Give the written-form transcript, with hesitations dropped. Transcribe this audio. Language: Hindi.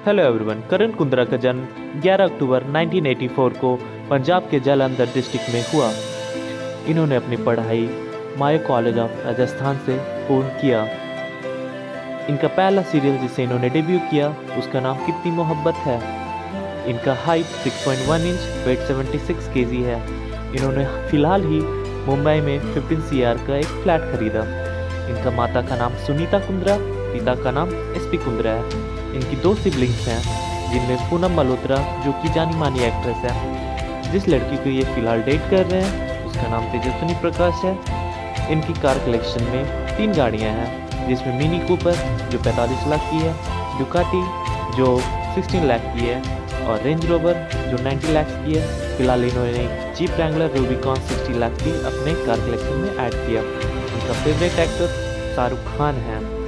Hello everyone. करण कुंद्रा का जन्म 11 अक्टूबर 1984 को पंजाब के जालंधर डिस्ट्रिक्ट में हुआ। इन्होंने अपनी पढ़ाई मायो कॉलेज ऑफ राजस्थान से पूर्ण किया। इनका पहला सीरियल जिसे इन्होंने डेब्यू किया उसका नाम कितनी मोहब्बत है। इनका हाइट 6.1 इंच, वेट 76 केजी है। इन्होंने फिलहाल ही मुंबई में 15 CR का एक फ्लैट खरीदा। इनका माता का नाम सुनीता कुंद्रा, पिता का नाम SP कुंद्रा है। इनकी 2 सिबलिंग्स हैं जिनमें पूनम मल्होत्रा जो कि जानी मानी एक्ट्रेस है। जिस लड़की को ये फिलहाल डेट कर रहे हैं उसका नाम तेजस्विनी प्रकाश है। इनकी कार कलेक्शन में 3 गाड़ियां हैं जिसमें मिनी कूपर जो 45 लाख की है, डुकाटी जो 16 लाख की है और रेंज रोवर जो 90 लाख की है। फिलहाल इन्होंने जीप रैंगलर रूबिकॉन 60 लाख की अपने कार कलेक्शन में ऐड किया। इनका फेवरेट एक्टर शाहरुख खान है।